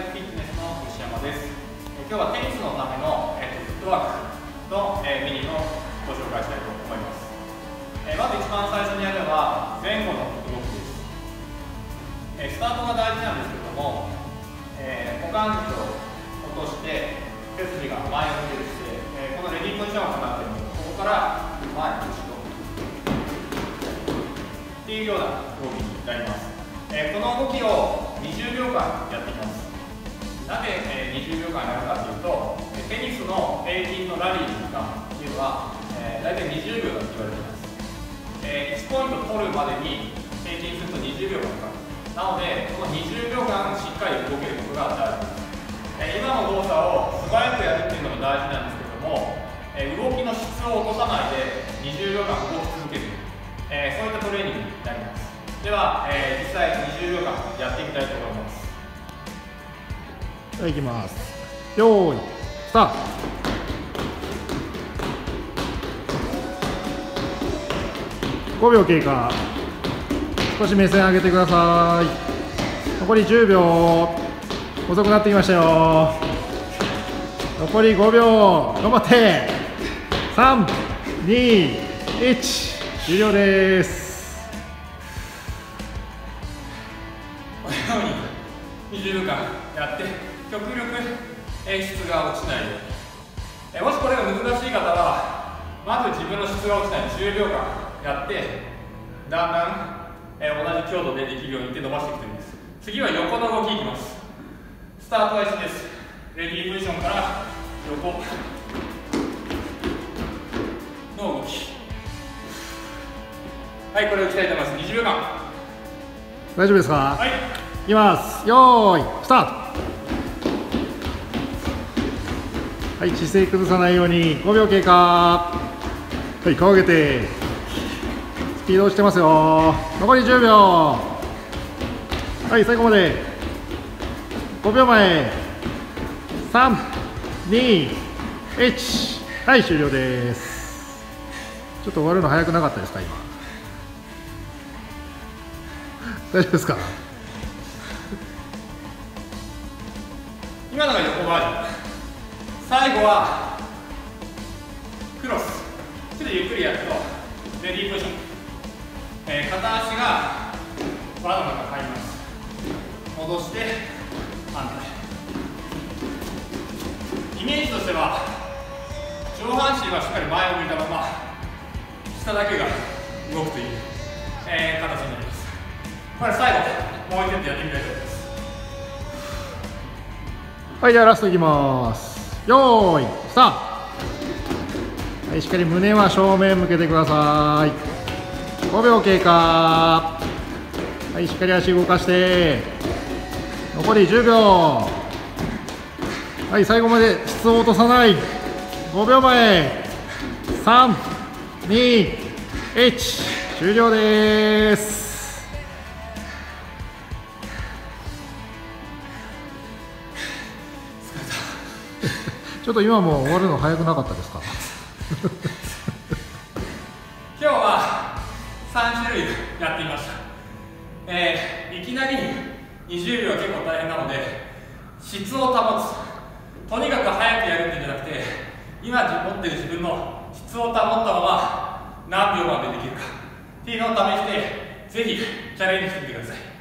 フィットネスの西山です。今日はテニスのための、フットワークの、メニューをご紹介したいと思います。まず一番最初にやるのは前後の動きです。スタートが大事なんですけれども、股関節を落として背筋が前を向ける姿勢、このレディーポジションを行っているので、ここから前後ろっていうような動きになります。この動きを20秒間やっていきます。なぜ、20秒間やるかというと、テニスの平均のラリーの時間っていうのは、大体20秒だと言われています。1ポイント取るまでに平均すると20秒間かかる。なので、この20秒間しっかり動けることが大事です。今の動作を素早くやるっていうのが大事なんですけども、動きの質を落とさないで20秒間動き続ける、そういったトレーニングになります。では、実際20秒間やってみたいと思います。 はい、いきます。よーい、スタート。5秒経過。少し目線上げてください。残り10秒。遅くなってきましたよ。残り5秒。頑張って。3、2、1。終了です。 このように20秒間やって、極力質が落ちないように。もしこれが難しい方は、まず自分の質が落ちない10秒間やって、だんだん同じ強度でできるようにって伸ばしていくといいです。次は横の動きいきます。スタートは一緒です。レディーポジションから横の動き。はい、これをいきたいと思います。20秒間。 大丈夫ですか？ はい。 いきます。よーい、スタート。はい、姿勢崩さないように5秒経過。はい、顔上げて。スピード落ちてますよ。残り10秒。はい、最後まで。5秒前。3、2、1。はい、終了です。ちょっと終わるの早くなかったですか、今。大丈夫ですか？ 今のが横バージョン。最後はクロス。ちょっとゆっくりやるとレディーポジション、片足が輪の中に入ります。戻して反対。イメージとしては上半身はしっかり前を向いたまま下だけが動くという、形になります。これ最後もう一回やってみたいと思います。 はい、ではラストいきます。よーい、スタート。はい、しっかり胸は正面向けてください。5秒経過。はい、しっかり足動かして。残り10秒。はい、最後まで質を落とさない。5秒前。3、2、1。終了です。ちょっと今も終わるの早くなかったですか？ 今日は3種類やってみました。いきなり20秒は結構大変なので、質を保つ。とにかく早くやるっていうんじゃなくて、今持っている自分の質を保ったまま何秒までできるかっていうのを試して、ぜひチャレンジしてみてください。